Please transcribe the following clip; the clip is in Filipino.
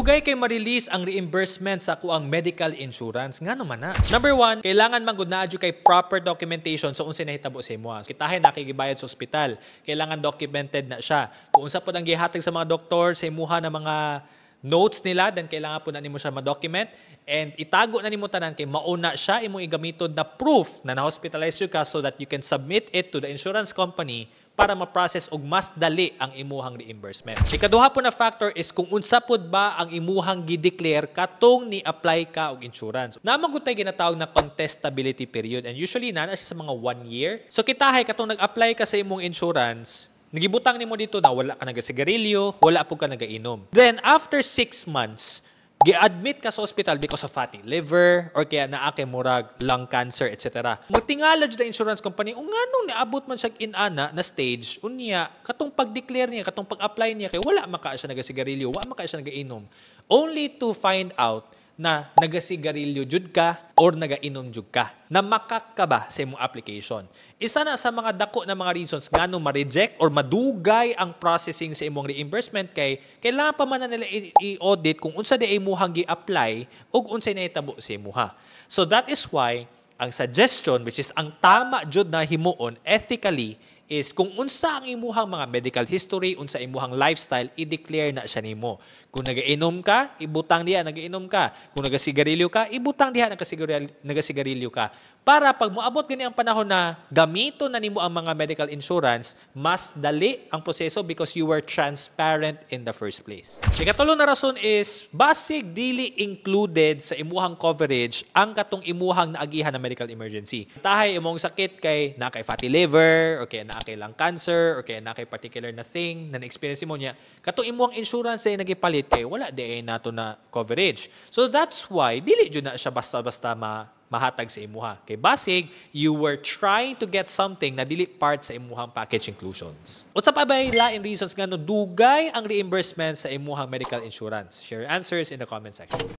Dugay kay ma-release ang reimbursement sa kuang medical insurance. Nga naman na. Number 1, kailangan manggod na adyo kay proper documentation sa unsay nahitabo sa imo. Kitahin nakikibayad sa ospital. Kailangan documented na siya. Kung unsa po ang gihatag sa mga doktor sa imuha ng mga notes nila, then kailangan po na nimo siya ma-document and itago na nimo tanan kay mauna siya imong igamitod na proof na na-hospitalize you ka so that you can submit it to the insurance company para ma-process og mas dali ang imuhang reimbursement. Ikaduha po na factor is kung unsa pod ba ang imuhang gi-declare katong ni-apply ka og insurance. Namagud tay ginatawag na contestability period and usually na siya sa mga 1 year. So kitahay katong nag-apply ka sa imong insurance, nagibutang nimo dito na wala ka nagasigarilyo, wala po ka nagainom. Then after 6 months, gi-admit ka sa hospital because of fatty liver or kaya naa kay murag lung cancer, etc. Magtingala jud the insurance company ung nganong niabot man siya inana na stage unya katong pag-declare niya, katong pag-apply niya kay wala maka siya nagasigarilyo, wala maka siya nagainom. Only to find out na nagasigarilyo jud ka or nagainom jud ka. Na makaka ba sa imong application. Isa na sa mga dako na mga reasons ngano ma-reject or madugay ang processing sa imong reimbursement kay kailangan pa man na nila i-audit kung unsa di imuhang gi-apply ug unsay nahitabo sa imuha. So that is why ang suggestion, which is ang tama jud na himuon ethically, is kung unsa ang imuhang mga medical history, unsa imuhang lifestyle, i-declare na siya nimo. Kung nagainom ka, ibutang diha nagainom ka. Kung nagasigarilyo ka, ibutang diha nagasigarilyo ka. Para pag moabot gani ang panahon na gamito na nimo ang mga medical insurance, mas dali ang proseso because you were transparent in the first place. Ikatulo na rason is basic dili included sa imuhang coverage ang katong imuhang naagihan na medical emergency. Tahay imong sakit kay na kay fatty liver, okay, na kay lung cancer, or kaya na kay particular na thing na na-experience mo niya, katong imuhang insurance ay nagipalit kay wala di ay nato na coverage. So that's why dili jud na siya basta-basta mahatag sa imuha. Kay basig, you were trying to get something na dili part sa imuhang package inclusions. Unsa pa bay lain reasons ngano dugay ang reimbursement sa imuhang medical insurance? Share your answers in the comment section.